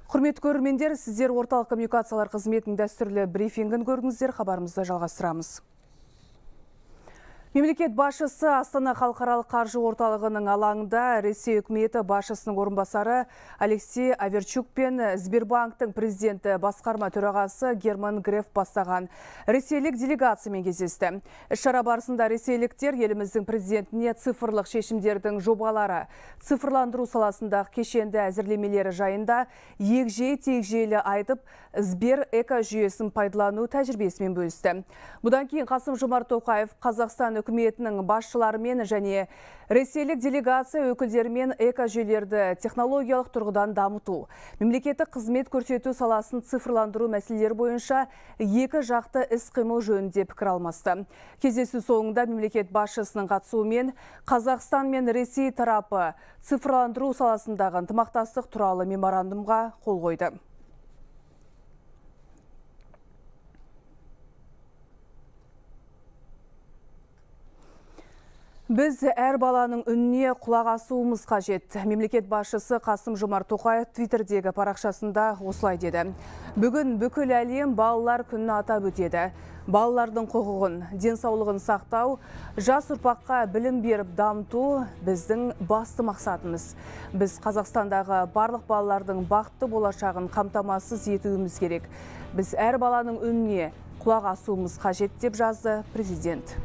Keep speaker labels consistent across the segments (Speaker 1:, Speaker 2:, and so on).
Speaker 1: Құрметті көрермендер, сіздер орталық коммуникациялар қызметінің дәстүрлі брифингін көрдіңіздер, хабарымызды жалғастырамыз. Мемлекет басшысы Астана халықаралық қаржы орталығының алаңында Ресей үкіметі басшысының орынбасары Алексей Аверчук пен Сбербанктың президенті басқарма төрағасы Герман Греф бастаған ресейлік делегациямен кездесті. Іс-шара барысында ресейліктер еліміздің президентіне цифрлық шешімдердің жобалары, цифрландыру саласындағы кешенді әзірлемелері жайында егжей-тегжейлі айтып, Сбер эко-жүйесін пайдалану тәжірибесімен бөлісті. Бұдан кейін Қасым-Жомарт Тоқаев Қазақстан үкіметінің басшыларымен және ресейлік делегация өкілдерімен эко-жүйелерді технологиялық тұрғыдан дамыту, мемлекеттік қызмет көрсету саласын цифрландыру мәселелері бойынша екі жақты іс-қимыл жөнінде пікір алмасты. Кездесу соңында мемлекет басшысының қатысуымен Қазақстан мен Ресей тарапы цифрландыру саласындағы ынтымақтастық туралы меморандумға қол қойды. Біз әр баланың үніне құлақ асуымыз қажет. Мемлекет басшысы Қасым-Жомарт Тоқаев Твиттердегі парақшасында осылай деді. Бүгін бүкіл әлем балалар күнін атап өтеді. Балалардың құқығын, денсаулығын сақтау, жас ұрпаққа білім беріп дамыту біздің басты мақсатымыз. Біз Қазақстандағы барлық балалардың бақытты болашағын қамтамасыз етуіміз керек. Біз әр баланың үніне құлақ асуымыз қажет деп жазды президент.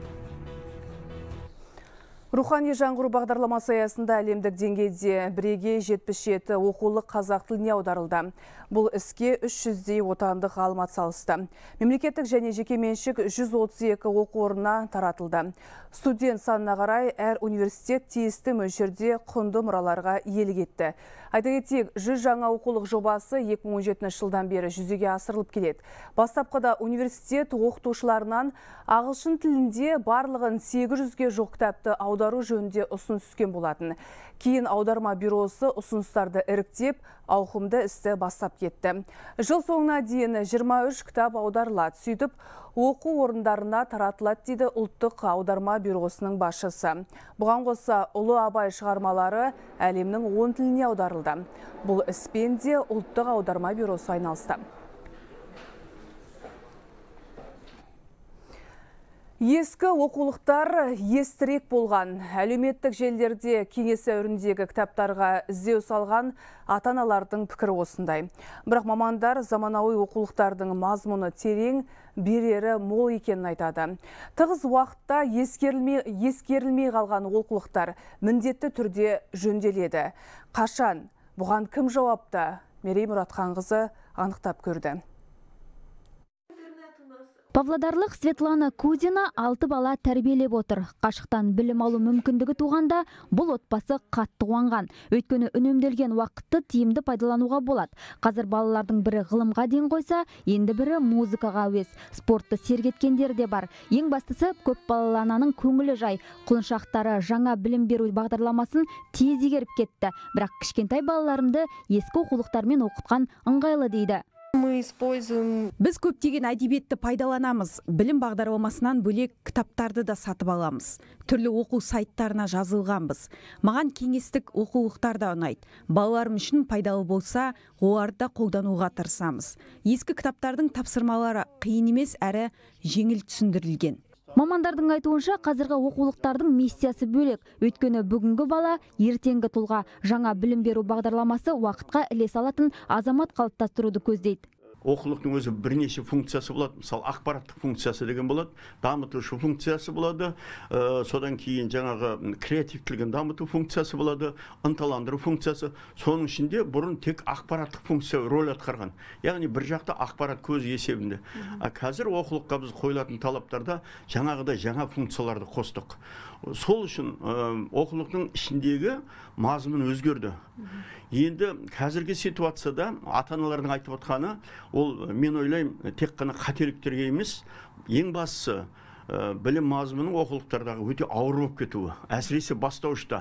Speaker 1: Рухани жаңғыру бағдарламасы аясында әлемдік деңгейде бірегей 77 оқулық қазақ тіліне аударылды. Бұл іске 300-дей отандық ғалым атсалысты. Мемлекеттік және жекеменшік 132 оқу орнына таратылды. Студент санына қарай әр университет тиісті мөлшерде құнды мұраларға иелік етті. Айта кетейік, 100 жаңа оқулық жобасы 2017 жылдан бері жүзеге асырылып келеді. Бастапқыда университет оқытушыларынан ағылшын тілінде барлығын 800-ге жоқ кітапты аудару жөнінде ұсыныс түскен болатын. Кейін аударма бюросы ұсыныстарды іріктеп, ауқымды істі бастап кетті. Жыл соңына дейін 23 кітап аударылады. Сөйтіп, оқу орындарына таратылады дейді ұлттық аударма бюросының басшысы. Бұған қоса Ұлы Абай шығармалары әлемнің 10 тіліне аударылды. Бұл іспен де ұлттық аударма бюросы айналысты. Ескі оқулықтар естірек болған. Әлеуметтік желілерде кеңес дәуіріндегі кітаптарға іздеу салған ата-аналардың пікірі осындай. Бірақ мамандар заманауи оқулықтардың мазмұны терең, берері мол екенін айтады. Тығыз уақытта ескерілмей қалған оқулықтар міндетті түрде жөнделеді. Қашан? Бұған кім жауапты? Мерей Мұратханқызы анықтап көрді.
Speaker 2: Павлодарлық Светлана Кудина 6 бала тәрбиелеп отыр. Қашықтан білім алу мүмкіндігі туғанда бұл отбасы қатты қуанған. Өйткені үнемделген уақытты тиімді пайдалануға болады. Қазір балалардың бірі ғылымға ден қойса, енді бірі музыкаға әуес. Спортты сергеткендер де бар. Ең бастысы көп балалы ананың көңілі жай. Құлыншақтары жаңа білім беру бағдарламасын тез игеріп кетті. Бірақ кішкентай балаларымды ескі оқулықтармен оқытқан ыңғайлы дейді.
Speaker 3: Біз көптеген әдебиетті пайдаланамыз. Білім бағдарламасынан бөлек кітаптарды да сатып аламыз. Түрлі оқу сайттарына жазылғанбыз. Маған кеңестік оқулықтар да ұнайды. Балаларым үшін пайдалы болса, оларды да қолдануға тырысамыз. Ескі кітаптардың тапсырмалары қиын емес, әрі жеңіл түсіндірілген.
Speaker 2: Мамандардың айтуынша қазіргі оқулықтардың миссиясы бөлек. Өйткені бүгінгі бала ертеңгі тұлға. Жаңа білім беру бағдарламасы уақытқа ілес алатын азамат қалыптастыруды көздейді.
Speaker 4: Оқулықтың өзі бірнеше функциясы болады. Мысалы, ақпараттық функциясы деген болады, дамытушы функциясы болады, содан кейін жаңағы креативтілігін дамыту функциясы болады, ынталандыру функциясы. Соның ішінде бұрын тек ақпараттық функция рөл атқарған. Яғни бір жақта ақпарат көзі есебінде. Қазір оқулыққа біз қойылатын талаптарда жаңағыдай жаңа функцияларды қостық. Сол үшін оқулықтың ішіндегі мазмұн өзгерді. Енді қазіргі ситуацияда ата-аналардың айтып отқаны, ол мен ойлаймын тек қана қателіктерге емес, ең бастысы білім мазмұнының оқулықтардағы өте ауыр болып кетуі, әсіресе бастауышта.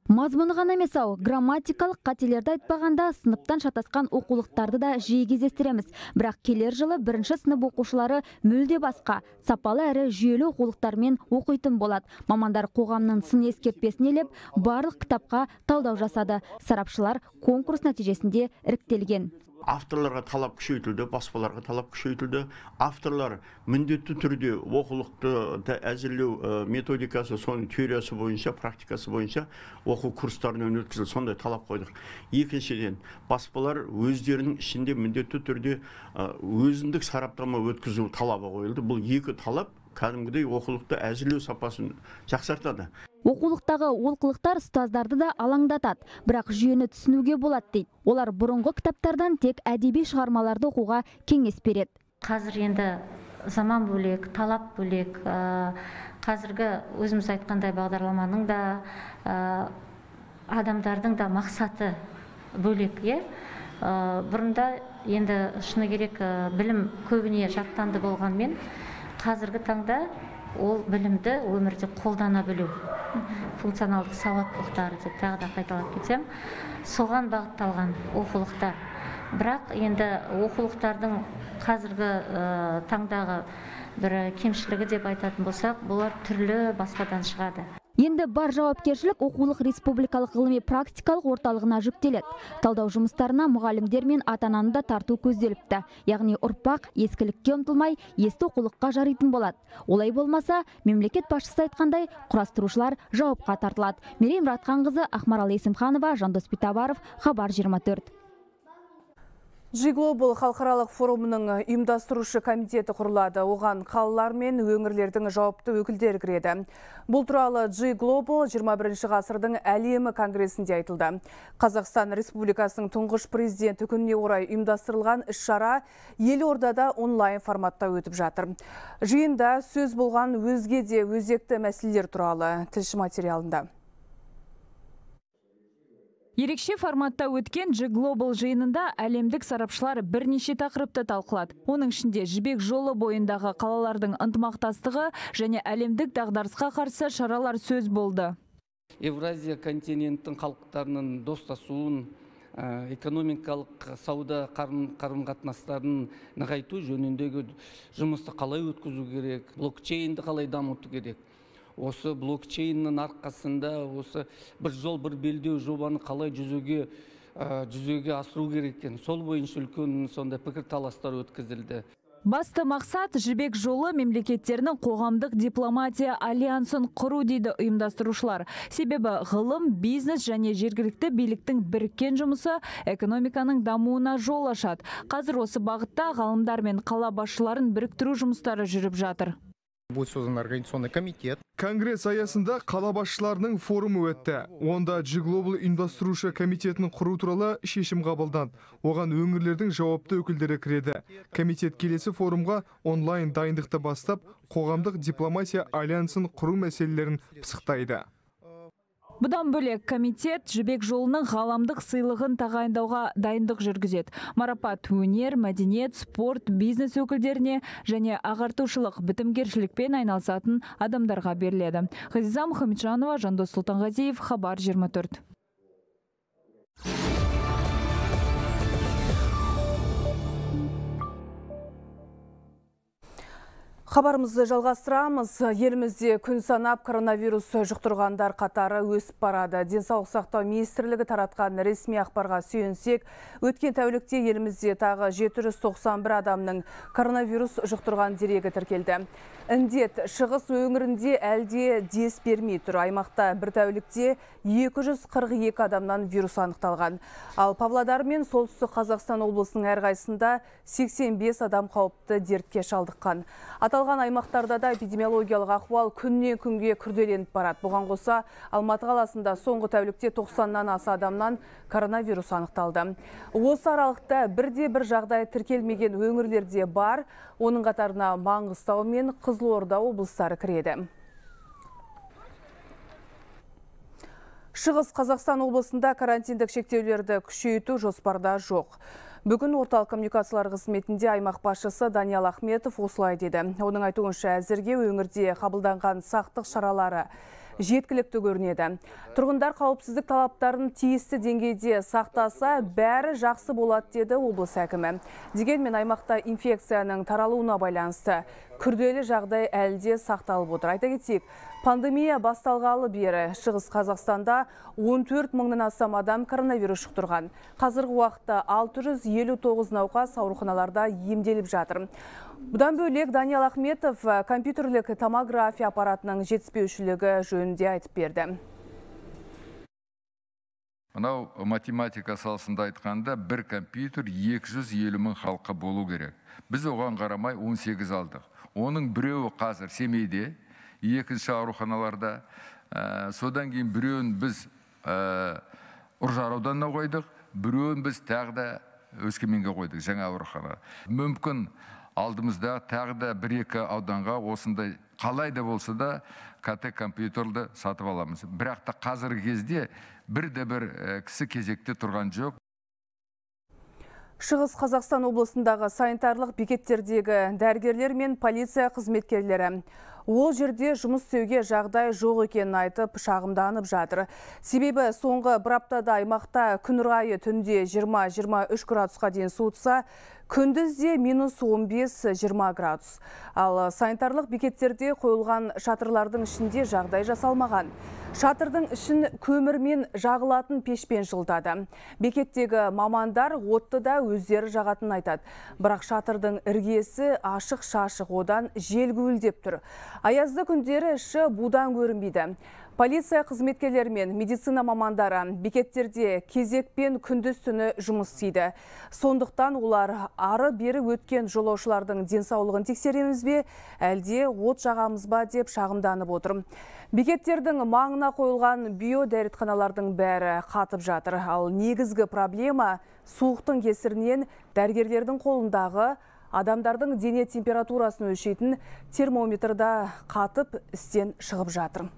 Speaker 2: Мазмұны ғана емес ау, грамматикалық қателерді айтпағанда сыныптан шатасқан оқулықтарды да жиі кездестіреміз. Бірақ келер жылы бірінші сынып оқушылары мүлде басқа, сапалы әрі жүйелі оқулықтармен оқитын болады. Мамандар қоғамның сын ескертпесін елеп, барлық кітапқа талдау жасады. Сарапшылар конкурс нәтижесінде іріктелген.
Speaker 4: Авторларға талап күшейтілді, баспаларға талап күшейтілді. Авторлар міндетті түрде оқулықты әзірлеу методикасы, соның теориясы бойынша, практикасы бойынша оқу курстарынан өткізілді. Сондай талап қойдық. Екіншіден, баспалар өздерінің ішінде міндетті түрде өзіндік сараптама өткізу талабы қойылды. Бұл екі талап кәдімгідей оқулықты әзірлеу сапасын жақсартады.
Speaker 2: Оқулықтағы олқылықтар ұстаздарды да алаңдатады, бірақ жүйені түсінуге болады дейді. Олар бұрынғы кітаптардан тек әдеби шығармаларды оқуға кеңес береді.
Speaker 5: Қазір енді заман бөлек, талап бөлек. Қазіргі өзіміз айтқандай бағдарламаның да адамдардың да мақсаты бөлек. Бұрында енді шыны керек білім көбіне жаттанды болғанмен, қазіргі таңда ол білімді өмірде қолдана білу, функционалдық сауаттылықтары деп тағы да қайталап кетсем, соған бағытталған оқулықтар. Бірақ енді оқулықтардың қазіргі таңдағы бір кемшілігі деп айтатын болсақ, бұлар түрлі баспадан шығады.
Speaker 2: Енді бар жауапкершілік оқулық республикалық ғылыми практикалық орталығына жүктеледі. Талдау жұмыстарына мұғалімдер мен ата-ананы да тарту көзделіпті. Яғни ұрпақ ескілікке ұмтылмай, есті оқулыққа жаритын болады. Олай болмаса, мемлекет басшысы айтқандай, құрастырушылар жауапқа тартылады. Мерей Мұратханқызы, Ақмарал Есімханова, Жандос Битабаров, Хабар 24.
Speaker 1: G-Global халықаралық форумының ұйымдастырушы комитеті құрылады. Оған қалалар мен өңірлердің жауапты өкілдері кіреді. Бұл туралы G-Global 21 ғасырдың әлемі конгресінде айтылды. Қазақстан Республикасының тұңғыш президенті күніне орай ұйымдастырылған іс-шара Елордада онлайн форматта өтіп жатыр. Жиында сөз болған өзге де өзекті мәселелер туралы тілші материалында.
Speaker 6: Ерекше форматта өткен G-Global жиынында әлемдік сарапшылар бірнеше тақырыпты талқылады. Оның ішінде жібек жолы бойындағы қалалардың ынтымақтастығы және әлемдік дағдарысқа қарсы шаралар сөз болды.
Speaker 7: Евразия континенттің халықтарының достасуын, экономикалық сауда қарым-қатынастарын нығайту жөніндегі жұмысты қалай өткізу керек, блокчейнді қалай дамыту керек. Осы блокчейннің арқасында осы бір жол, бір белдеу жобаны қалай жүзеге асыру керек екен. Сол бойынша үлкен сондай пікірталастар өткізілді.
Speaker 6: Басты мақсат жібек жолы мемлекеттерінің қоғамдық дипломатия альянсын құру дейді ұйымдастырушылар. Себебі ғылым, бизнес және жергілікті биліктің біріккен жұмысы экономиканың дамуына жол ашады. Қазір осы бағытта ғалымдар мен қала басшыларын біріктіру жұмыстары жүріп жатыр.
Speaker 8: Будет создан организационный комитет.
Speaker 9: Конгресс аясында қала басшыларының форумы өтті. Онда G-Global ұйымдастырушы комитетінің құру туралы шешім қабылданды. Оған өңірлердің жауапты өкілдері кіреді. Комитет келесі форумға онлайн дайындықты бастап, қоғамдық дипломатия альянсын құру мәселелерін пысықтайды.
Speaker 6: Бұдан бөлек комитет жібек жолының ғаламдық сыйлығын тағайындауға дайындық жүргізеді. Марапат өнер, мәдениет, спорт, бизнес өкілдеріне және ағартушылық бітімгершілікпен айналысатын адамдарға беріледі. Ғазиза Мұхамеджанова, Жандос Сұлтанғазиев, Хабар 24.
Speaker 1: Хабарымызды жалғастырамыз. Елімізде күн санап коронавирус жұқтырғандар қатары өсіп барады. Денсаулық сақтау министрлігі таратқан ресми ақпарға сүйенсек, өткен тәулікте елімізде тағы 791 адамның коронавирус жұқтырған дерегі тіркелді. Індет шығыс өңірінде әлде дес бермей тұр. Аймақта бір тәулікте 242 адамнан вирус анықталған. Ал Павлодар мен Солтүстік Қазақстан облысының әрқайсында 85 адам қауіпті дертке шалдыққан. Аталған аймақтарда да эпидемиологиялық ахуал күннен күнге күрделеніп барады. Бұған қоса Алматы қаласында соңғы тәулікте 90-нан аса адамнан коронавирус анықталды. Осы аралықта бірде-бір жағдай тіркелмеген өңірлерде бар. Оның қатарына Маңғыстау мен Қызылорда облыстары кіреді. Шығыс Қазақстан облысында карантиндік шектеулерді күшейту жоспарда жоқ. Бүгін орталық коммуникациялар қызметінде аймақ басшысы Даниал Ахметов осылай деді. Оның айтуынша әзірге өңірде қабылданған сақтық шаралары жеткілікті көрінеді. Тұрғындар қауіпсіздік талаптарын тиісті деңгейде сақтаса, бәрі жақсы болады деді облыс әкімі. Дегенмен аймақта инфекцияның таралуына байланысты күрделі жағдай әлде сақталып отыр. Айта кетейік, пандемия басталғалы бері Шығыс Қазақстанда 14 мыңнан астам адам коронавирус жұқтырған. Қазіргі уақытта 659 науқас ауруханаларда емделіп жатыр. Бұдан бөлек Даниал Ахметов компьютерлік томография аппаратының жетіспеушілігі жөнінде айтып берді.
Speaker 10: Мынау математика саласында айтқанда бір компьютер 250 мың халыққа болу керек. Біз оған қарамай 18 алдық. Оның біреуі қазір Семейде, екінші ауруханаларда, содан кейін біреуін біз Үржар ауданына қойдық, біреуін біз тағы да Өскеменге қойдық, жаңа аурухана. Мүмкін алдымызда тағы да 1-2 ауданға осындай қалай да болса да КТ компьютерді сатып аламыз. Бірақ та қазіргі кезде бір кісі кезекте тұрған жоқ.
Speaker 1: Шығыс Қазақстан облысындағы санитарлық бекеттердегі дәрігерлер мен полиция қызметкерлері ол жерде жұмыс істеуге жағдай жоқ екенін айтып шағымданып жатыр. Себебі соңғы бір аптада аймақта күн райы түнде 20-23 градусқа дейін суытса, күндізде -15-20 градус. Ал санитарлық бекеттерде қойылған шатырлардың ішінде жағдай жасалмаған. Шатырдың ішін көмірмен жағылатын пешпен жылдады. Бекеттегі мамандар отты да өздері жағатын айтады. Бірақ шатырдың іргесі ашық-шашық, одан жел гуілдеп тұр. Аязды күндері іші будан көрінбейді. Полиция қызметкерлері мен медицина мамандары бекеттерде кезекпен күндіз түні жұмыс істейді. Сондықтан олар ары-бері өткен жолаушылардың денсаулығын тексереміз бе, әлде от жағамыз ба деп шағымданып отыр. Бекеттердің маңына қойылған биодәретханалардың бәрі қатып жатыр. Ал негізгі проблема суықтың кесірінен дәрігерлердің қолындағы адамдардың дене температурасын өлшейтін термометрда қатып істен шығып жатыр.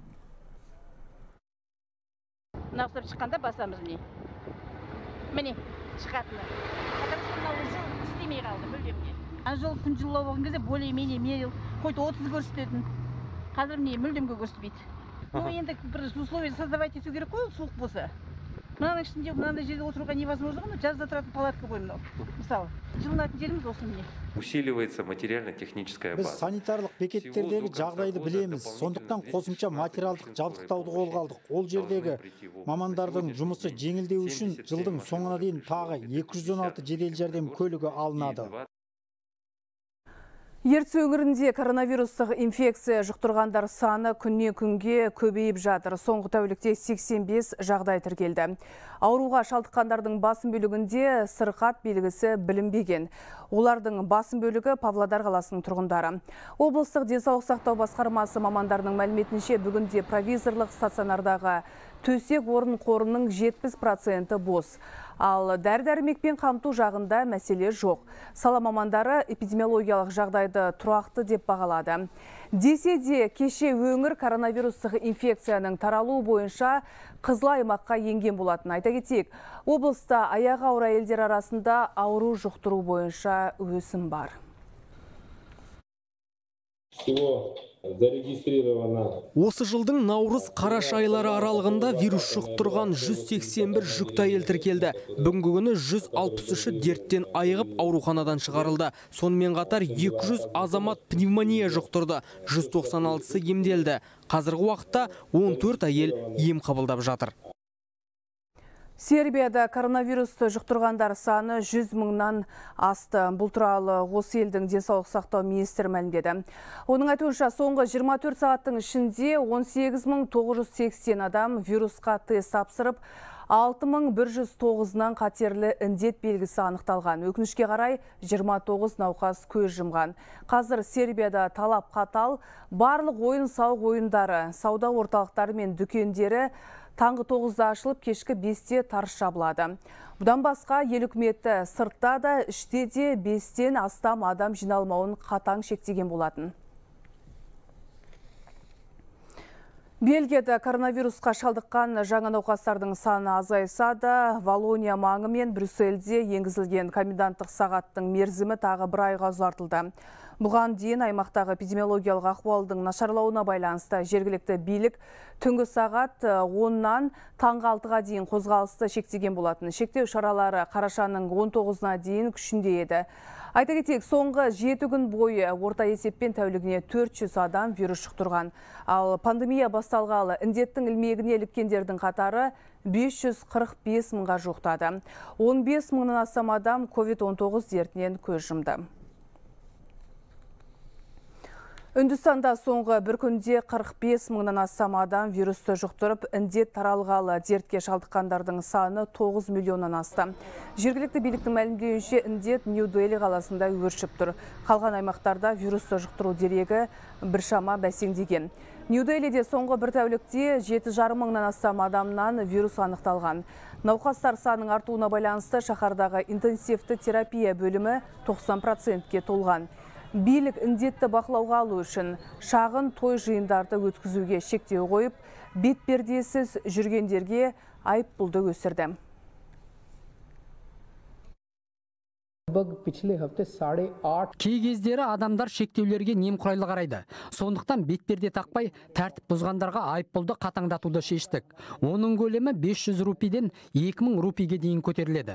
Speaker 11: Нақсып шыққанда басамыз міне шығатыны. Істемей қалды мүлдемде. Жол күн жылы болған кезде более-менее қойды 30 көрсететін. Қазір мүлдемге көрсетпейді. Енді бір условия создавать ету керек қой, суық болса. Мынаның ішінде мынандай жерде отыруға невозможно, жазда тұратын палатка қой мынау. Мысалы, жылынатын жеріміз осы міне.
Speaker 12: Усиливается материально-техническая база.
Speaker 13: Біз санитарлық бекеттердегі жағдайды білеміз. Сондықтан қосымша материалдық жабдықтауды қолға алдық. Ол жердегі мамандардың жұмысы жеңілдеу үшін жылдың соңына дейін тағы 216 жедел жәрдем көлігі алынады.
Speaker 1: Ертіс өңірінде коронавирустық инфекция жұқтырғандар саны күннен күнге көбейіп жатыр. Соңғы тәулікте 85 жағдай тіркелді. Ауруға шалдыққандардың басым бөлігінде сырқат белгісі білінбеген. Олардың басым бөлігі Павлодар қаласының тұрғындары. Облыстық денсаулық сақтау басқармасы мамандарының мәліметінше бүгінде провизорлық стационардағы төсек орын қорының 70% бос. Ал дәрі-дәрмекпен қамту жағында мәселе жоқ. Сала мамандары эпидемиологиялық жағдайды тұрақты деп бағалады. Десе де кеше өңір коронавирустық инфекцияның таралуы бойынша қызыл аймаққа енген болатын. Айта кетейік, облыста аяғы ауыр әйелдер арасында ауру жұқтыру бойынша өсім бар.
Speaker 14: Осы жылдың наурыз-қараша айлары аралығында вирус жұқтырған 181 жүкті әйел тіркелді. Бүгінгі күні 163-і дерттен айығып ауруханадан шығарылды. Сонымен қатар 200 азамат пневмония жұқтырды, 196-сы емделді. Қазіргі уақытта 14 әйел ем қабылдап жатыр.
Speaker 1: Сербияда коронавирусты жұқтырғандар саны 100 мыңнан асты. Бұл туралы осы елдің денсаулық сақтау министрі мәлімдеді. Оның айтуынша соңғы 24 сағаттың ішінде 18.980 адам вирусқа тест тапсырып, 6.109-нан қатерлі індет белгісі анықталған. Өкінішке қарай 29 науқас көз жұмған. Қазір Сербияда талап қатал, барлық ойын-сауық ойындары, сауда орталықтары мен дүкендері таңғы 9-да ашылып, кешкі 5-те тарс жабылады. Бұдан басқа ел үкіметі сыртта да, іште де 5-тен астам адам жиналмауын қатаң шектеген болатын. Бельгияда коронавирусқа шалдыққан жаңа науқастардың саны азайса да, Валония маңы мен Брюссельде енгізілген коменданттық сағаттың мерзімі тағы бір айға ұзартылды. Бұған дейін аймақтағы эпидемиологиялық ахуалдың нашарлауына байланысты жергілікті билік түнгі сағат 10-нан таңғы 6-ға дейін қозғалысты шектеген болатын. Шектеу шаралары қарашаның 19-на дейін күшінде еді. Айта кетейік, соңғы 7 күн бойы орта есеппен тәулігіне 400 адам вирус жұқтырған. Ал пандемия басталғалы індеттің ілмегіне іліккендердің қатары 545 мыңға жуықтады. 15 мыңнан астам адам COVID-19 дертінен көз жұмды. Үндістанда соңғы бір күнде 45 мыңнан астам адам вирусты жұқтырып, індет таралғалы дертке шалдыққандардың саны 9 миллионнан асты. Жергілікті биліктің мәлімдеуінше індет Нью-Дели қаласында өршіп тұр. Қалған аймақтарда вирусты жұқтыру дерегі біршама бәсеңдеген. Нью-Делиде соңғы бір тәулікте 7,5 мыңнан астам адамнан вирус анықталған. Науқастар санының артуына байланысты шаһардағы интенсивті терапия бөлімі 90%-ке толған. Билік індетті бақылауға алу үшін шағын той жиындарды өткізуге шектеу қойып, бетпердесіз жүргендерге айыппұлды өсірді.
Speaker 15: Кей кездері адамдар шектеулерге немқұрайлы қарайды. Сондықтан бетперде тақпай тәртіп бұзғандарға айыппұлды қатаңдатуды шештік. Оның көлемі 500 рупийден 2000 рупийге дейін көтеріледі.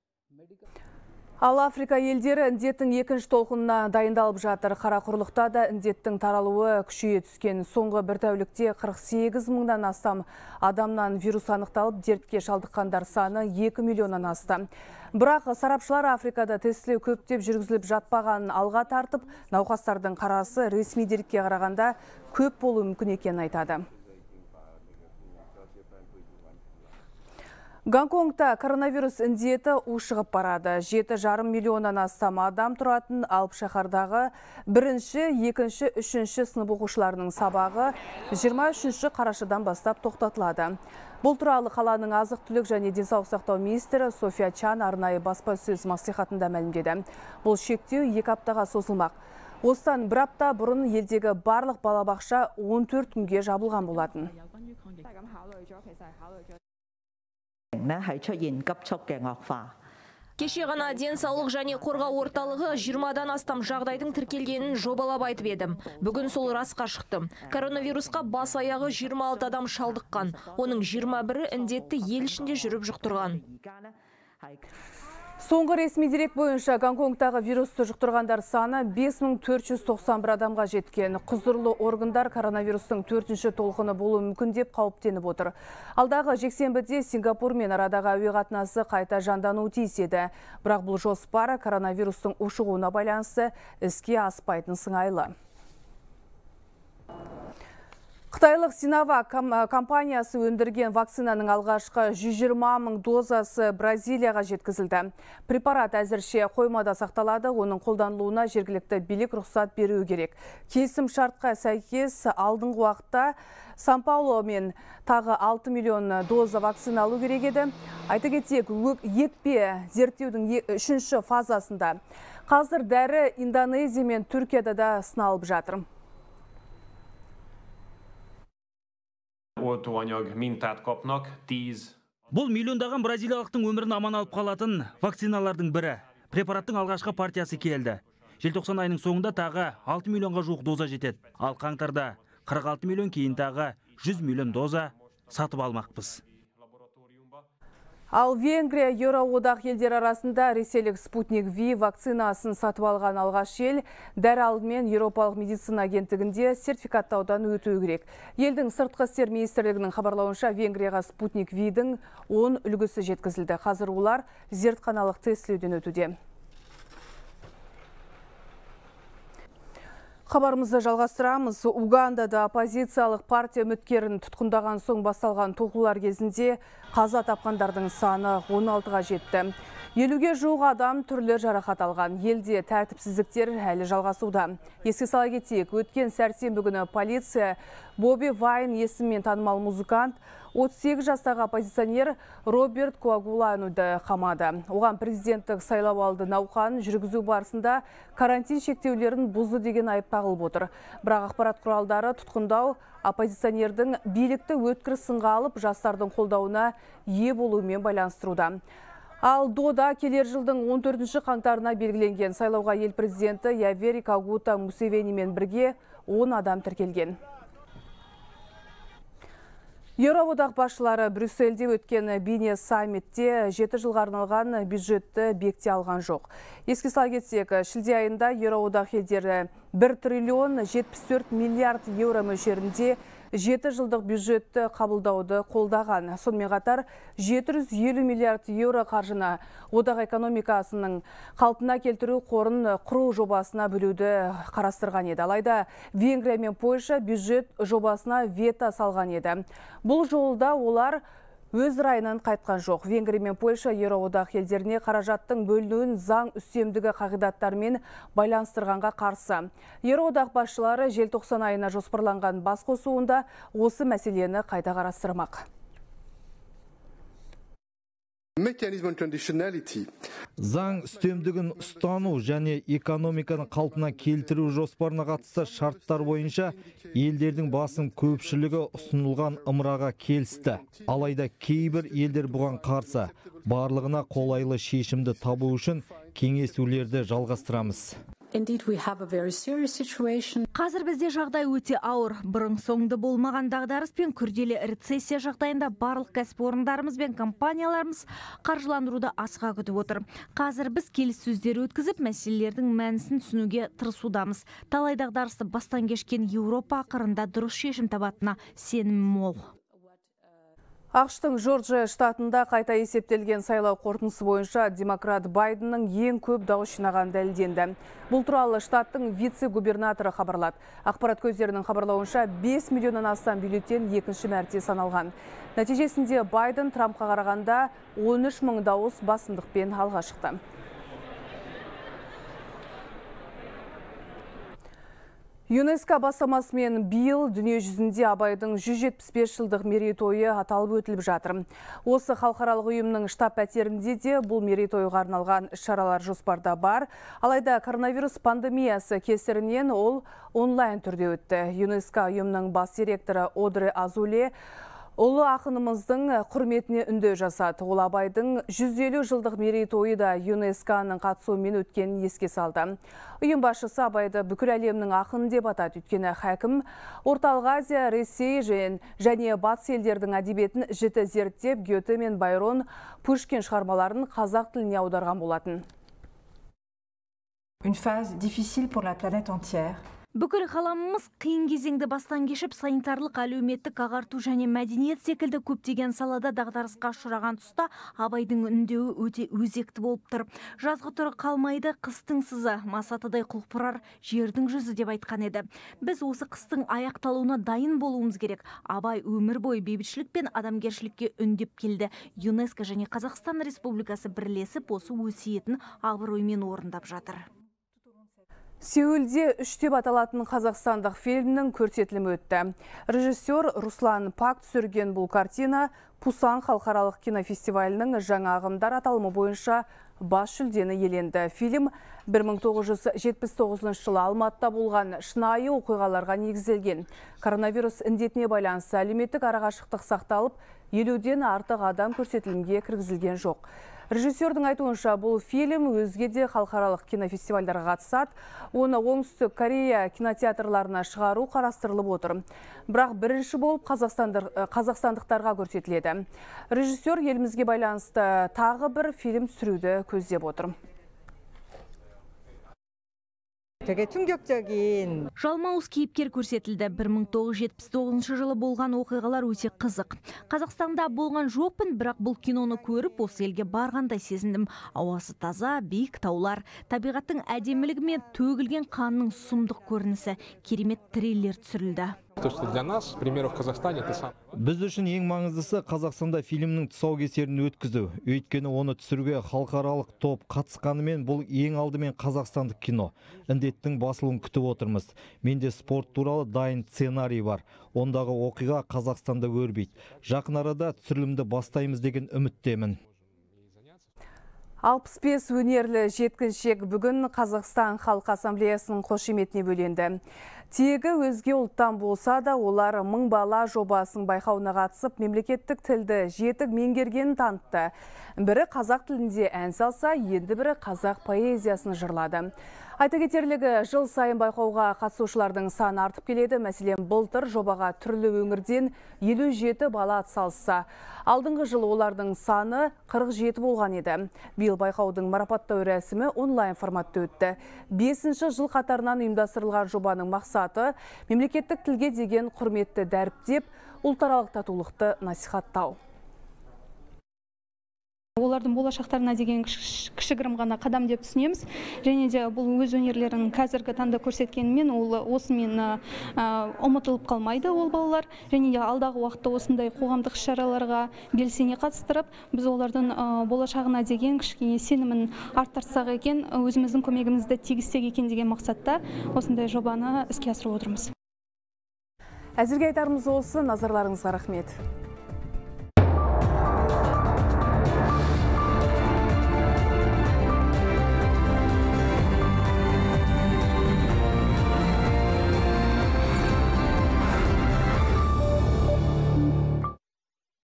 Speaker 1: Ал Африка елдері індеттің екінші толқынына дайындалып жатыр. Қарақұрлықта да індеттің таралуы күшейе түскен. Соңғы бір тәулікте 48 мыңнан астам адамнан вирус анықталып, дертке шалдыққандар саны 2 миллионнан асты. Бірақ сарапшылар Африкада тестілеу көптеп жүргізіліп жатпағанын алға тартып, науқастардың қарасы ресми дерекке қарағанда көп болуы мүмкін екенін айтады. Гонконгта коронавирус індеті ушығып барады. 7,5 миллионнан астам адам тұратын алып шаһардағы 1-ші, 2-ші, 3-ші сынып оқушыларының сабағы 23-ші қарашадан бастап тоқтатылады. Бұл туралы қаланың азық-түлік және денсаулық сақтау министрі София Чан арнайы баспасөз мәслихатында мәлімдеді. Бұл шектеу 2 аптаға созылмақ. Осыдан бір апта бұрын елдегі барлық балабақша 14 күнге жабылған болатын.
Speaker 16: Кеше ғана денсаулық және қорғау орталығы 20-дан астам жағдайдың тіркелгенін жобалап айтып едім. Бүгін сол расқа шықты. Коронавирусқа бас аяғы 26 адам шалдыққан. Оның 21-і індетті ел ішінде жүріп жұқтырған.
Speaker 1: Соңғы ресми дерек бойынша Гонконгтағы вирусты жұқтырғандар саны 5491 адамға жеткен. Құзырлы органдар коронавирустың 4-ші толқыны болуы мүмкін деп қауіптеніп отыр. Алдағы жексенбіде Сингапур мен арадағы әуе қатынасы қайта жандануы тиіс еді. Бірақ бұл жоспар коронавирустың ушығуына байланысты іске аспайтын сыңайлы. Қытайлық Синовак компаниясы өндірген вакцинаның алғашқы 120 мың дозасы Бразилияға жеткізілді. Препарат әзірше қоймада сақталады, оның қолданылуына жергілікті билік рұқсат беруі керек. Келісім шартқа сәйкес алдыңғы уақытта Сан-Пауло мен тағы 6 миллион доза вакцина алу керек еді. Айта кетейік, екпе зерттеудің 3-ші фазасында. Қазір дәрі Индонезия мен Түркияда да сыналып жатыр.
Speaker 17: Бұл миллиондаған бразилиялықтың өмірін аман алып қалатын вакциналардың бірі. Препараттың алғашқы партиясы келді. Желтоқсан айының соңында тағы 6 миллионға жуық доза жетеді. Ал қаңтарда 46 миллион, кейін тағы 100 миллион доза сатып алмақпыз.
Speaker 1: Ал Венгрия Еуроодақ елдер арасында ресейлік Спутник V вакцинасын сатып алған алғаш ел дәрі алдымен Еуропалық медицина агенттігінде сертификаттаудан өтуі керек. Елдің сыртқы істер министрлігінің хабарлауынша Венгрияға Спутник V-дің 10 үлгісі жеткізілді. Қазір олар зертханалық тестілеуден өтуде. Хабарымызды жалғастырамыз. Угандада оппозициялық партия үміткерін тұтқындаған соң басталған толқулар кезінде қаза тапқандардың саны 16-ға жетті. 50-ге жуық адам түрлі жарақат алған. Елде тәртіпсіздіктер әлі жалғасуда. Еске сала кетейік, өткен сәрсенбі күні полиция Боби Вайн есіммен танымал музыкант 38 жастағы оппозиционер Роберт Коагулануды қамады. Оған президенттік сайлау алды науқанын жүргізу барысында карантин шектеулерін бұзды деген айып тағылып отыр. Бірақ ақпарат құралдары тұтқындау оппозиционердің билікті өткір сынға алып жастардың қолдауына ие болуымен байланыстыруда. Ал Дода келер жылдың 14 қаңтарына белгіленген сайлауға ел президенті Явери Кагута Мусевенимен бірге 10 адам тіркелген. Еуроодақ басшылары Брюссельде өткен бейне саммитте 7 жылға арналған бюджетті бекіте алған жоқ. Еске сала кетсек, шілде айында Еуроодақ елдері 1 триллион 74 миллиард еуро мөлшерінде 7 жылдық бюджетті қабылдауды қолдаған. Сонымен қатар 750 миллиард еуро қаржыны одақ экономикасының қалпына келтіру қорын құру жобасына бөлуді қарастырған еді. Алайда Венгрия мен Польша бюджет жобасына вето салған еді. Бұл жолда олар өз райынан қайтқан жоқ. Венгрия мен Польша Еуроодақ елдеріне қаражаттың бөлінуін заң үстемдігі қағидаттарымен байланыстырғанға қарсы. Еуроодақ басшылары желтоқсан айына жоспарланған басқосуында осы мәселені қайта қарастырмақ.
Speaker 18: Заң үстемдігін ұстану және экономиканы қалпына келтіру жоспарына қатысты шарттар бойынша елдердің басым көпшілігі ұсынылған ымыраға келісті. Алайда кейбір елдер бұған қарсы. Барлығына қолайлы шешімді табу үшін кеңесулерді жалғастырамыз.
Speaker 2: Қазір бізде жағдай өте ауыр. Бұрын соңды болмаған дағдарыс пен күрделі рецессия жағдайында барлық кәсіпорындарымыз бен компанияларымыз қаржыландыруды асыға күтіп отыр. Қазір біз келіссөздер өткізіп, мәселелердің мәнісін түсінуге тырысудамыз. Талай дағдарысты бастан кешкен Еуропа ақырында дұрыс шешім табатынына сенім мол.
Speaker 1: ақш-тың Джорджия штатында қайта есептелген сайлау қорытындысы бойынша демократ Байденнің ең көп дауыс жинаған дәлелденді. Бұл туралы штаттың вице-губернаторы хабарлады. Ақпарат көздерінің хабарлауынша 5 миллионнан астам бюллетен екінші мәрте саналған. Нәтижесінде Байден Трампқа қарағанда 13 мың дауыс басымдықпен алға шықты. ЮНЕСКО бастамасымен биыл дүние жүзінде Абайдың 175 жылдық мерейтойы аталып өтіліп жатыр. Осы халықаралық ұйымның штаб пәтерінде де бұл мерейтойға арналған шаралар жоспарда бар. Алайда коронавирус пандемиясы кесірінен ол онлайн түрде өтті. ЮНЕСКО ұйымның бас директоры Одре Азуле ұлы ақынымыздың құрметіне үндеу жасады. Ол Абайдың 150 жылдық мерейтойы да ЮНЕСКО-ның қатысуымен өткенін еске салды. Ұйым басшысы Абайды бүкіл әлемнің ақыны деп атады. Өйткені хакім Орталық Азия, Ресей және батыс елдердің әдебиетін жіті зерттеп, Гете мен Байрон, Пушкин шығармаларын қазақ тіліне аударған болатын.
Speaker 19: Une phase difficile pour la planète entière.
Speaker 2: Бүкіл ғаламымыз қиын кезеңді бастан кешіп, санитарлық, әлеуметтік ағарту және мәдениет секілді көптеген салада дағдарысқа ұшыраған тұста Абайдың үндеуі өте өзекті болып тұр. Жазғы тұры қалмайды, қыстың сызы, масатыдай құлпырар жердің жүзі деп айтқан еді. Біз осы қыстың аяқталуына дайын болуымыз керек. Абай өмір бойы бейбітшілік пен адамгершілікке үндеп келді. ЮНЕСКО және Қазақстан Республикасы бірлесіп осы өсиетін абыроймен орындап жатыр.
Speaker 1: Сеулде 3 деп аталатын қазақстандық фильмнің көрсетілімі өтті. Режиссер Руслан Пак түсірген бұл картина Пусан халықаралық кинофестивалінің жаңа ағымдар аталымы бойынша бас жүлдені иеленді. Фильм 1979 жылы Алматыда болған шынайы оқиғаларға негізделген. Коронавирус індетіне байланысты әлеуметтік арақашықтық сақталып, 50-ден артық адам көрсетілімге кіргізілген жоқ. Режиссердің айтуынша бұл фильм өзге де халықаралық кинофестивальдарға қатысады. Оны Оңтүстік Корея кинотеатрларына шығару қарастырылып отыр. Бірақ бірінші болып қазақстандықтарға көрсетіледі. Режиссер елімізге байланысты тағы бір фильм түсіруді көздеп отыр.
Speaker 2: 되게 충격적인 жалмауыз кейіпкер көрсетілді. 1979 жылы болған оқиғалар өте қызық. Қазақстанда болған жоқпын, бірақ бұл киноны көріп, осы елге барғандай сезіндім. Ауасы таза, биік таулар, табиғаттың әдемілігі мен төгілген қанның сұмдық көрінісі, керемет триллер түсірілді.
Speaker 18: Біз үшін ең маңыздысы Қазақстанда фильмнің тұсаукесерін өткізу. Өйткені оны түсіруге халықаралық топ қатысқанымен бұл ең алдымен қазақстандық кино. Індеттің басылуын күтіп отырмыз. Менде спорт туралы дайын сценарий бар. Ондағы оқиға Қазақстанда өрбейді. Жақын арада түсірілімді бастаймыз деген үміттемін.
Speaker 1: 65 өнерлі жеткіншек бүгін Қазақстан Халқы Ассамблеясының қошеметіне бөленді. Тегі өзге ұлттан болса да, олар 1000 бала жобасының байқауына қатысып, мемлекеттік тілді жетік меңгергенін танытты. Бірі қазақ тілінде ән салса, енді бірі қазақ поэзиясын жырлады. Айта кетерлігі, жыл сайын байқауға қатысушылардың саны артып келеді. Мәселен, былтыр жобаға түрлі өңірден 57 бала атсалысса, алдыңғы жыл олардың саны 47 болған еді. Биыл байқаудың марапаттау рәсімі онлайн форматта өтті. 5-ші жыл қатарынан ұйымдастырылған жобаның мақсаты мемлекеттік тілге деген құрметті дәріптеп, ұлтаралық татулықты насихаттау.
Speaker 20: Олардың болашақтарына деген кішігірім ғана қадам деп түсінеміз. Және де бұл өз өнерлерін қазіргі таңда көрсеткенімен, ол осымен ұмытылып қалмайды ол балалар. Және де алдағы уақытта осындай қоғамдық шараларға белсене қатыстырып, біз олардың болашағына деген кішкене сенімін арттырсақ екен, өзіміздің көмегімізді тигізсек екен деген мақсатта осындай жобаны іске асырып отырмыз.
Speaker 1: Әзірге айтарымыз осы, назарларыңызға рахмет.